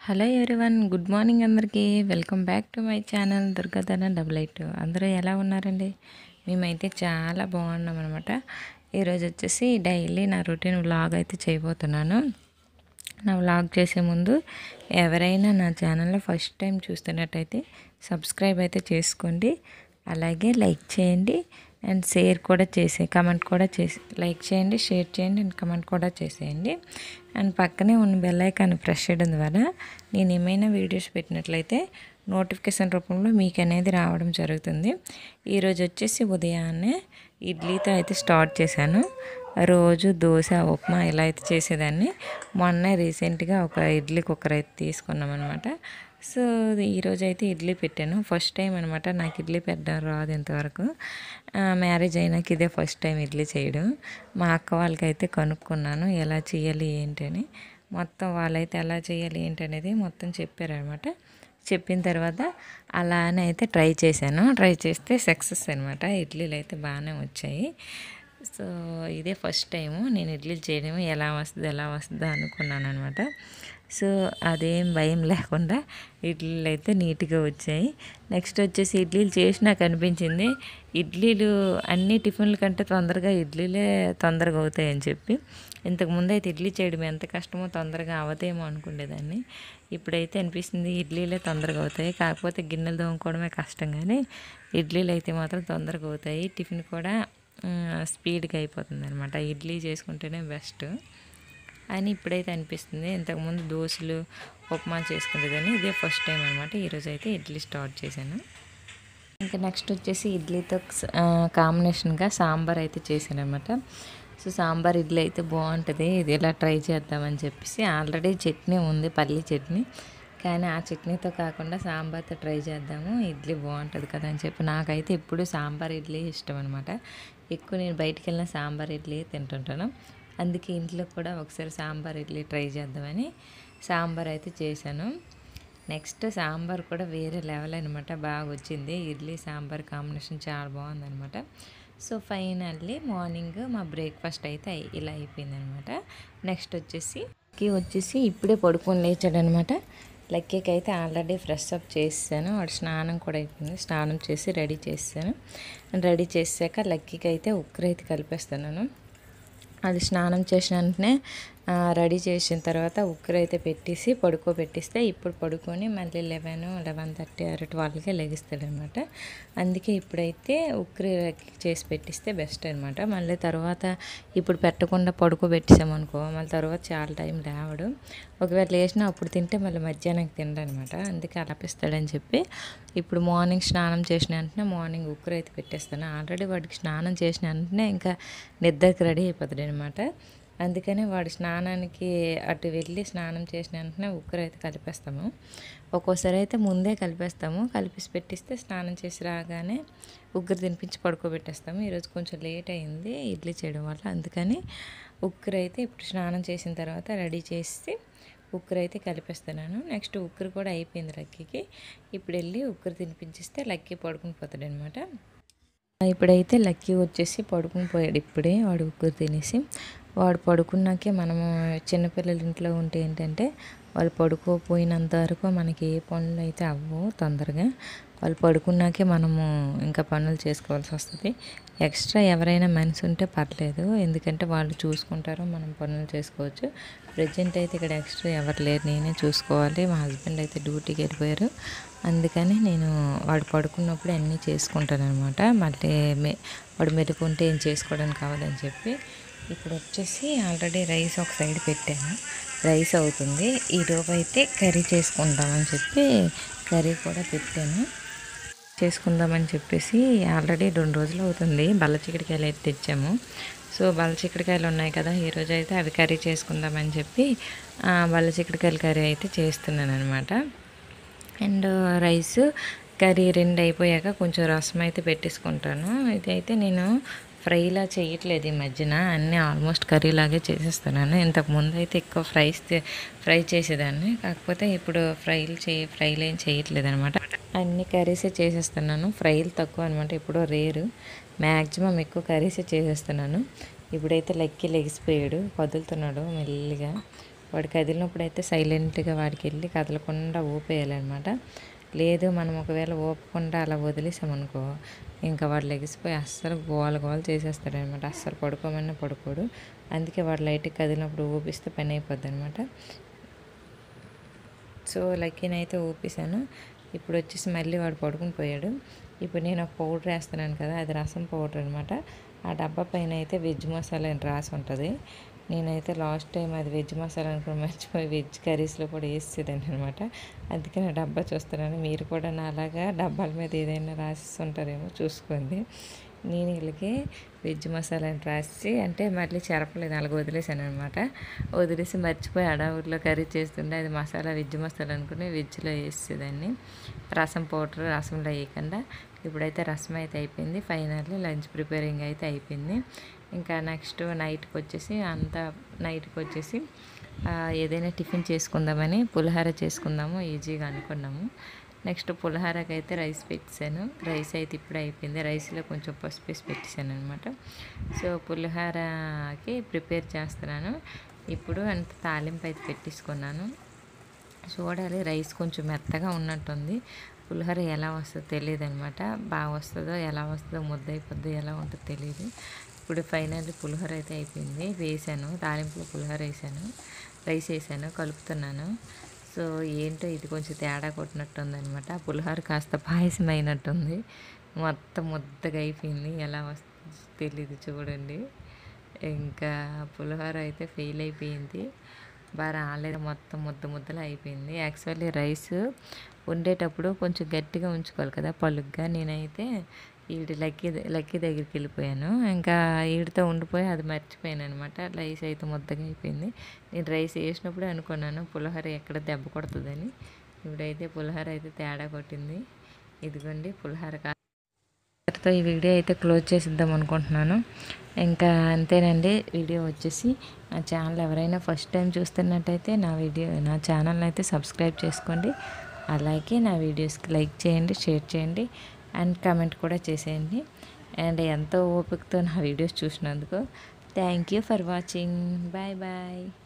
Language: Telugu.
హలో ఎవ్రీవన్, గుడ్ మార్నింగ్ అందరికీ. Welcome back to my channel Durgadhana 88. అందరూ ఎలా ఉన్నారండి? మేమైతే చాలా బాగున్నాం అనమాట. ఈరోజు వచ్చేసి డైలీ నా రొటీన్ వ్లాగ్ అయితే చేయబోతున్నాను. నా వ్లాగ్ చేసే ముందు ఎవరైనా నా ఛానల్లో ఫస్ట్ టైం చూస్తున్నట్టయితే సబ్స్క్రైబ్ అయితే చేసుకోండి, అలాగే లైక్ చేయండి అండ్ షేర్ కూడా కమెంట్ కూడా చేసి లైక్ చేయండి, షేర్ చేయండి అండ్ కమెంట్ కూడా చేసేయండి. అండ్ పక్కనే ఉన్న బెల్ ఐకాన్ ప్రెస్ చేయడం ద్వారా నేను ఏమైనా వీడియోస్ పెట్టినట్లయితే నోటిఫికేషన్ రూపంలో మీకు అనేది రావడం జరుగుతుంది. ఈరోజు వచ్చేసి ఉదయాన్నే ఇడ్లీతో అయితే స్టార్ట్ చేశాను. రోజు దోశ, ఉప్మా ఇలా అయితే చేసేదాన్ని. మొన్న రీసెంట్గా ఒక ఇడ్లీ కుక్కర్ అయితే తీసుకున్నాం అనమాట. సో ఈరోజు అయితే ఇడ్లీ పెట్టాను. ఫస్ట్ టైం అనమాట నాకు ఇడ్లీ పెట్టడం రాదు ఇంతవరకు. మ్యారేజ్ అయినాక ఇదే ఫస్ట్ టైం ఇడ్లీ చేయడం. మా అక్క వాళ్ళకైతే కనుక్కున్నాను ఎలా చేయాలి ఏంటని. మొత్తం వాళ్ళైతే ఎలా చేయాలి ఏంటనేది మొత్తం చెప్పారనమాట. చెప్పిన తర్వాత అలానే అయితే ట్రై చేశాను. ట్రై చేస్తే సక్సెస్ అనమాట. ఇడ్లీలు అయితే బాగానే వచ్చాయి. సో ఇదే ఫస్ట్ టైము నేను ఇడ్లీలు చేయడం. ఎలా వస్తుందో అనుకున్నాను అనమాట. సో అదేం భయం లేకుండా ఇడ్లీలు అయితే నీట్గా వచ్చాయి. నెక్స్ట్ వచ్చేసి ఇడ్లీలు చేసి నాకు అనిపించింది, ఇడ్లీలు అన్ని టిఫిన్ల కంటే తొందరగా ఇడ్లీలే తొందరగా అవుతాయని చెప్పి. ఇంతకుముందు అయితే ఇడ్లీ చేయడం ఎంత కష్టమో తొందరగా అవదేమో అనుకునేదాన్ని. ఇప్పుడైతే అనిపిస్తుంది ఇడ్లీలే తొందరగా అవుతాయి. కాకపోతే గిన్నెలు తోముకోవడమే కష్టం, కానీ ఇడ్లీలు అయితే మాత్రం తొందరగా అవుతాయి. టిఫిన్ కూడా స్పీడ్గా అయిపోతుంది అనమాట. ఇడ్లీ చేసుకుంటేనే బెస్ట్ అని ఇప్పుడైతే అనిపిస్తుంది. ఇంతకుముందు దోశలు, ఉప్మా చేసుకునేదాన్ని. ఇదే ఫస్ట్ టైం అనమాట. ఈరోజు అయితే ఇడ్లీ స్టార్ట్ చేశాను. ఇంకా నెక్స్ట్ వచ్చేసి ఇడ్లీతో కాంబినేషన్గా సాంబార్ అయితే చేశాను అనమాట. సో సాంబార్ ఇడ్లీ అయితే బాగుంటుంది, ఇది ఇలా ట్రై చేద్దామని చెప్పేసి. ఆల్రెడీ చట్నీ ఉంది, పల్లీ చట్నీ, కానీ ఆ చట్నీతో కాకుండా సాంబార్తో ట్రై చేద్దాము, ఇడ్లీ బాగుంటుంది కదా అని చెప్పి. నాకైతే ఎప్పుడు సాంబార్ ఇడ్లీ ఇష్టం అనమాట. ఎక్కువ నేను బయటికి వెళ్ళిన సాంబార్ ఇడ్లీ తింటుంటాను. అందుకే ఇంట్లో కూడా ఒకసారి సాంబార్ ఇడ్లీ ట్రై చేద్దామని సాంబార్ అయితే చేశాను. నెక్స్ట్ సాంబార్ కూడా వేరే లెవెల్ అనమాట, బాగా వచ్చింది. ఇడ్లీ సాంబార్ కాంబినేషన్ చాలా బాగుందనమాట. సో ఫైనల్లీ మార్నింగ్ మా బ్రేక్ఫాస్ట్ అయితే ఇలా అయిపోయిందనమాట. నెక్స్ట్ వచ్చేసి ఇప్పుడే పడుకొని లేచాడనమాట. లక్కీకి అయితే ఆల్రెడీ ఫ్రెష్ అప్ చేసాను. వాడు స్నానం కూడా అయిపోయింది. స్నానం చేసి రెడీ చేసాను. రెడీ చేసాక లక్కీకి అయితే ఉక్కు అయితే కలిపేస్తున్నాను. అది స్నానం చేసిన వెంటనే రెడీ చేసిన తర్వాత ఉక్కు అయితే పెట్టేసి పడుకోబెట్టిస్తే ఇప్పుడు పడుకొని మళ్ళీ 11:30 12కే లెగిస్తాడనమాట. అందుకే ఇప్పుడైతే ఉక్కు చేసి పెట్టిస్తే బెస్ట్ అనమాట. మళ్ళీ తర్వాత ఇప్పుడు పెట్టకుండా పడుకోబెట్టేసామనుకో మళ్ళీ తర్వాత చాలా టైం లేవడు. ఒకవేళ లేచినా అప్పుడు తింటే మళ్ళీ మధ్యాహ్నానికి తినడనమాట. అందుకే అలపిస్తాడని చెప్పి ఇప్పుడు మార్నింగ్ స్నానం చేసిన వెంటనే మార్నింగ్ ఉక్కు అయితే పెట్టేస్తాను. ఆల్రెడీ వాడికి స్నానం చేసిన వెంటనే ఇంకా నిద్రకి రెడీ అయిపోతాడు అనమాట. అందుకని వాడు స్నానానికి అటు వెళ్ళి స్నానం చేసిన వెంటనే ఉక్కు అయితే కలిపేస్తాము. ఒక్కోసారి అయితే ముందే కలిపేస్తాము. కలిపేసి పెట్టిస్తే స్నానం చేసి రాగానే ఉగ్గురు తినిపించి పడుకోబెట్టేస్తాము. ఈరోజు కొంచెం లేట్ అయింది ఇడ్లీ చేయడం వల్ల, అందుకని ఉక్కురు అయితే ఇప్పుడు స్నానం చేసిన తర్వాత రెడీ చేసి ఉక్కురు అయితే కలిపేస్తున్నాను. నెక్స్ట్ ఉక్కురు కూడా అయిపోయింది లక్కీకి. ఇప్పుడు వెళ్ళి ఉక్కురు తినిపించిస్తే లక్కీ పడుకుని పోతాడు అనమాట. ఇప్పుడైతే లక్కీ వచ్చేసి పడుకుని పోయాడు. ఇప్పుడే వాడు ఉక్కురు తినేసి. వాడు పడుకున్నాకే మనము చిన్నపిల్లల ఇంట్లో ఉంటే ఏంటంటే వాళ్ళు పడుకోపోయినంత వరకు మనకి ఏ పనులు అయితే అవ్వవు తొందరగా. వాళ్ళు పడుకున్నాకే మనము ఇంకా పనులు చేసుకోవాల్సి వస్తుంది. ఎక్స్ట్రా ఎవరైనా మనిషి ఉంటే పర్లేదు, ఎందుకంటే వాళ్ళు చూసుకుంటారు, మనం పనులు చేసుకోవచ్చు. ప్రజెంట్ అయితే ఇక్కడ ఎక్స్ట్రా ఎవరు లేరు, నేనే చూసుకోవాలి. మా హస్బెండ్ అయితే డ్యూటీకి వెళ్ళిపోయారు. అందుకని నేను వాడు పడుకున్నప్పుడు అన్నీ చేసుకుంటాను అనమాట. మళ్ళీ వాడు మెలుకుంటే ఏం చేసుకోవడానికి కావాలని చెప్పి. ఇప్పుడు వచ్చేసి ఆల్రెడీ రైస్ ఒక సైడ్ పెట్టాను, రైస్ అవుతుంది. ఈరోజు అయితే కర్రీ చేసుకుందామని చెప్పి కర్రీ కూడా పెట్టాను. చేసుకుందామని చెప్పేసి ఆల్రెడీ 2 రోజులు అవుతుంది బల్ల చిక్కుడుకాయలు అయితే తెచ్చాము. సో బల్ల చిక్కుడుకాయలు ఉన్నాయి కదా, ఈరోజు అయితే అవి కర్రీ చేసుకుందామని చెప్పి బల్ల చిక్కుడుకాయల కర్రీ అయితే చేస్తున్నాను అనమాట. అండ్ రైస్ కర్రీ 2 అయిపోయాక కొంచెం రసం అయితే పెట్టేసుకుంటాను. ఇదైతే నేను ఫ్రైలా చేయట్లేదు ఈ మధ్యన, అన్నీ ఆల్మోస్ట్ కర్రీలాగే చేసేస్తున్నాను. ఇంతకుముందు అయితే ఎక్కువ ఫ్రై చేసేదాన్ని, కాకపోతే ఇప్పుడు ఫ్రైలు ఏం చేయట్లేదు అనమాట. అన్ని కర్రీసే చేసేస్తున్నాను. ఫ్రైలు తక్కువ అనమాట, ఇప్పుడు రేరు. మ్యాక్సిమం ఎక్కువ కర్రీసే చేసేస్తున్నాను. ఇప్పుడైతే లక్కీ లెగిసిపోయాడు, కదులుతున్నాడు మెల్లిగా. వాడు కదిలినప్పుడు అయితే సైలెంట్గా వాడికి వెళ్ళి కదలకుండా ఊపేయాలన్నమాట. లేదు మనం ఒకవేళ ఊపకుండా అలా వదిలేసామనుకో ఇంకా వాడు లెగిసిపోయి అస్సలు గోల గోల చేసేస్తాడనమాట. అస్సలు పడుకోమన్నా పడుకోడు. అందుకే వాడు లైట్గా కదిలినప్పుడు ఊపిస్తే పని అయిపోద్ది అనమాట. సో లక్కీని అయితే ఊపేశాను. ఇప్పుడు వచ్చేసి మళ్ళీ వాడు పడుకుని పోయాడు. ఇప్పుడు నేను ఒక పౌడర్ వేస్తున్నాను కదా, అది రసం పౌడర్ అనమాట. ఆ డబ్బా పైన అయితే వెజ్ మసాలా అని రాసి ఉంటుంది. నేనైతే లాస్ట్ టైం అది వెజ్ మసాలా అనుకుని మర్చిపోయి వెజ్ కర్రీస్లో కూడా వేసేదాన్ని అనమాట. అందుకే నా డబ్బా చూస్తున్నాను. మీరు కూడా నా అలాగా డబ్బాల మీద ఏదైనా రాసిస్తుంటారేమో చూసుకోండి. నేను వీళ్ళకి వెజ్ మసాలా అని రాసి అంటే మళ్ళీ చెరపలేదు, అలాగ వదిలేసాను అనమాట. వదిలేసి మర్చిపోయి అడవుల్లో కర్రీ చేస్తుండే అది మసాలా వెజ్ మసాలా అనుకుని వెజ్లో వేసేదాన్ని. రసం పౌడర్ రసంలో వేయకుండా. ఇప్పుడైతే రసం అయితే అయిపోయింది. ఫైనల్లీ లంచ్ ప్రిపేరింగ్ అయితే అయిపోయింది. ఇంకా నెక్స్ట్ నైట్కి వచ్చేసి ఏదైనా టిఫిన్ చేసుకుందామని పులిహోర చేసుకుందాము ఈజీగా అనుకున్నాము. నెక్స్ట్ పులిహోరకి అయితే రైస్ పెట్టాను. రైస్ అయితే ఇప్పుడే అయిపోయింది. రైస్లో కొంచెం పసుపు వేసి పెట్టేశాను అనమాట. సో పులిహోరకి ప్రిపేర్ చేస్తున్నాను. ఇప్పుడు అంత తాలింపు అయితే పెట్టేసుకున్నాను. చూడాలి, రైస్ కొంచెం మెత్తగా ఉన్నట్టుంది. పులిహోర ఎలా వస్తుందో తెలియదు అనమాట. బాగా వస్తుందో ఎలా వస్తుందో ముద్ద అయిపోద్దో ఎలా ఉంటుందో తెలియదు. ఇప్పుడు ఫైనల్లీ పులిహోర అయితే అయిపోయింది. వేసాను తాలింపులో పులిహోర వేసాను, రైస్ వేసాను, కలుపుతున్నాను. సో ఏంటో ఇది కొంచెం తేడా కొట్టినట్టుంది అనమాట. పులిహోర కాస్త పాయసం అయినట్టుంది. మొత్తం ముద్దగా అయిపోయింది. ఎలా వస్తుందో తెలీదు చూడండి. ఇంకా పులిహోర అయితే ఫెయిల్ అయిపోయింది. బాగా రాలేదు, మొత్తం ముద్దలు అయిపోయింది. యాక్చువల్లీ రైస్ వండేటప్పుడు కొంచెం గట్టిగా ఉంచుకోవాలి కదా పలుగ్గా. నేనైతే లక్కీ దగ్గరికి వెళ్ళిపోయాను. ఇంకా ఈడితో ఉండిపోయి అది మర్చిపోయాను అనమాట. రైస్ అయితే ముద్దగా అయిపోయింది. నేను రైస్ వేసినప్పుడే అనుకున్నాను పులిహోర ఎక్కడ దెబ్బ కొడుతుందని. ఇప్పుడైతే పులిహోర అయితే తేడా కొట్టింది. ఇదిగోండి పులిహోర తో ఈ వీడియో అయితే క్లోజ్ చేసిద్దాం అనుకుంటున్నాను. ఇంకా అంతేనండి. వీడియో వచ్చేసి నా ఛానల్ ఎవరైనా ఫస్ట్ టైం చూస్తున్నట్టయితే నా ఛానల్ని అయితే సబ్స్క్రైబ్ చేసుకోండి. అలాగే నా వీడియోస్కి లైక్ చేయండి, షేర్ చేయండి అండ్ కామెంట్ కూడా చేసేయండి. అండ్ ఎంతో ఓపికతో నా వీడియోస్ చూసినందుకు thank you for watching. Bye bye.